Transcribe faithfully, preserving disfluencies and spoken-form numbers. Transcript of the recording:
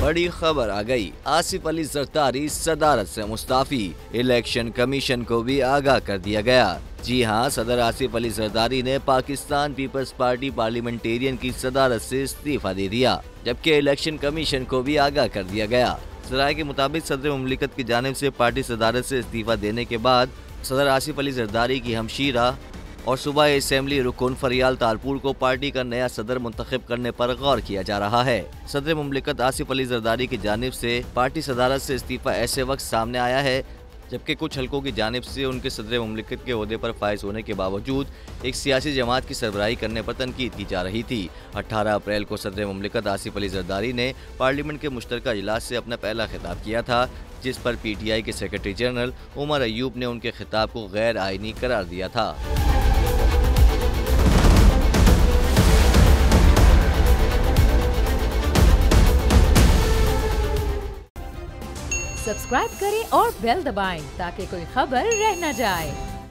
बड़ी खबर आ गई। आसिफ अली जरदारी सदारत से मुस्ताफी, इलेक्शन कमीशन को भी आगाह कर दिया गया। जी हां, सदर आसिफ अली जरदारी ने पाकिस्तान पीपल्स पार्टी पार्लियामेंटेरियन की सदारत से इस्तीफा दे दिया, जबकि इलेक्शन कमीशन को भी आगाह कर दिया गया। सराय के मुताबिक सदर मुमलिकत की जानिब से पार्टी सदारत से इस्तीफा देने के बाद सदर आसिफ अली जरदारी की हमशीरा और सूबाई असेंबली रुकन फरियाल तारपुर को पार्टी का नया सदर मुंतखब करने पर गौर किया जा रहा है। सदर मुमलिकत आसिफ अली जरदारी की जानिब से पार्टी सदारत से इस्तीफा ऐसे वक्त सामने आया है जबकि कुछ हलकों की जानिब से उनके सदर मुमलिकत के ओहदे पर फाइज होने के बावजूद एक सियासी जमात की सरबराही करने पर तनकीद की जा रही थी। अठारह अप्रैल को सदर मुमलिकत आसिफ अली जरदारी ने पार्लियामेंट के मुश्तरका इजलास से अपना पहला खिताब किया था, जिस पर पी टी आई के सेक्रेटरी जनरल उमर अयूब ने उनके खिताब को गैर आईनी करार दिया था। सब्सक्राइब करें और बेल दबाएं ताकि कोई खबर रह न जाए।